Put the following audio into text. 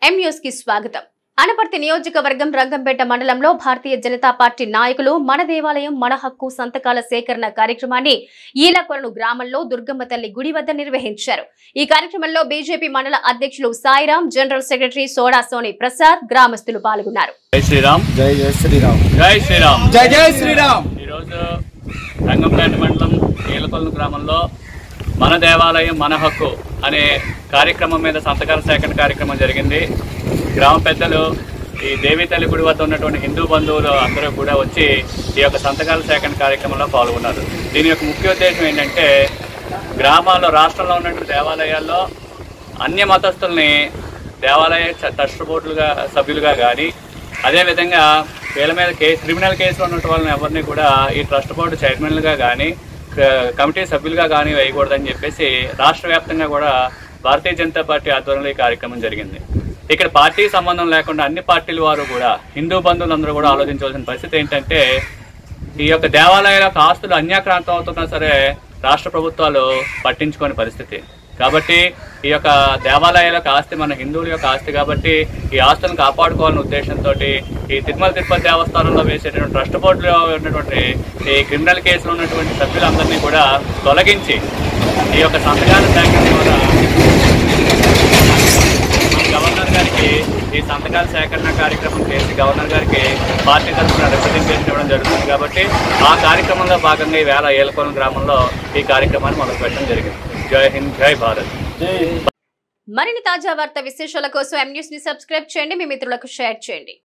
M News కి స్వాగతం. అనపర్తి నియోజకవర్గం రంగంపేట మండలంలో భారతీయ జనతా పార్టీ నాయకులు మన దేవాలయం మన హక్కు సంతకాల సేకరణ కార్యక్రమాన్ని ఈలకొలను గ్రామంలో దుర్గమ్మ తల్లి గుడి వద్ద నిర్వహించారు. ఈ కార్యక్రమంలో బీజేపీ మండల అధ్యక్షులు సాయిరాం, జనరల్ సెక్రటరీ సోడా సోని ప్రసాద్, గ్రామస్తులు పాల్గొన్నారు. జై శ్రీరామ్, జై జై శ్రీరామ్, జై శ్రీరామ్, జై జై శ్రీరామ్. ఈరోజు రంగంపేట మండలం ఈలకొలను గ్రామంలో మన దేవాలయం మన హక్కు అనే కార్యక్రమం మీద సంతకాల సేకరణ కార్యక్రమం జరిగింది. గ్రామ పెద్దలు, ఈ దేవీ తల్లి గుడి వద్ద ఉన్నటువంటి హిందూ బంధువులు అందరూ కూడా వచ్చి ఈ యొక్క సంతకాల సేకరణ కార్యక్రమంలో పాల్గొన్నారు. దీని యొక్క ముఖ్య ఉద్దేశం ఏంటంటే, గ్రామాల్లో రాష్ట్రంలో ఉన్నటువంటి దేవాలయాల్లో అన్య మతస్థుల్ని దేవాలయ ట్రస్ట్ బోర్డులుగా సభ్యులుగా కానీ, అదేవిధంగా వీళ్ళ మీద క్రిమినల్ కేసులో ఉన్న వాళ్ళని ఎవరిని కూడా ఈ ట్రస్ట్ బోర్డు చైర్మన్లుగా కానీ కమిటీ సభ్యులుగా కానీ వేయకూడదని చెప్పేసి రాష్ట్ర వ్యాప్తంగా కూడా భారతీయ జనతా పార్టీ ఆధ్వర్యంలో ఈ కార్యక్రమం జరిగింది. ఇక్కడ పార్టీ సంబంధం లేకుండా అన్ని పార్టీల వారు కూడా, హిందూ బంధువులందరూ కూడా ఆలోచించవలసిన పరిస్థితి ఏంటంటే, ఈ యొక్క దేవాలయాలకు ఆస్తులు అన్యాక్రాంతం అవుతున్నా సరే రాష్ట్ర ప్రభుత్వాలు పట్టించుకోని పరిస్థితి. కాబట్టి ఈ యొక్క దేవాలయాలకు ఆస్తి మన హిందువుల యొక్క ఆస్తి కాబట్టి ఈ ఆస్తులను కాపాడుకోవాలనే ఉద్దేశంతో ఈ తిరుమల తిరుపతి దేవస్థానంలో వేసేటువంటి ట్రస్ట్ బోర్డులో ఉన్నటువంటి ఈ క్రిమినల్ కేసులో ఉన్నటువంటి సభ్యులందరినీ కూడా తొలగించి ఈ యొక్క సంతకాల సేకరణ ద్వారా గవర్నర్ గారికి ఈ సంతకాల సేకరణ కార్యక్రమం చేసి గవర్నర్ గారికి పార్టీ తరఫున రిప్రజెంటేషన్ ఇవ్వడం జరుగుతుంది. కాబట్టి ఆ కార్యక్రమంలో భాగంగా ఈవేళ ఈలకొలను గ్రామంలో ఈ కార్యక్రమాన్ని మొదలుపెట్టడం జరిగింది. జై హింద్, జై భారత్. మరిన్ని తాజా వార్తా విశేషాల కోసం ఎంన్యూస్ ని సబ్స్క్రైబ్ చేయండి, మీ మిత్రులకు షేర్ చేయండి.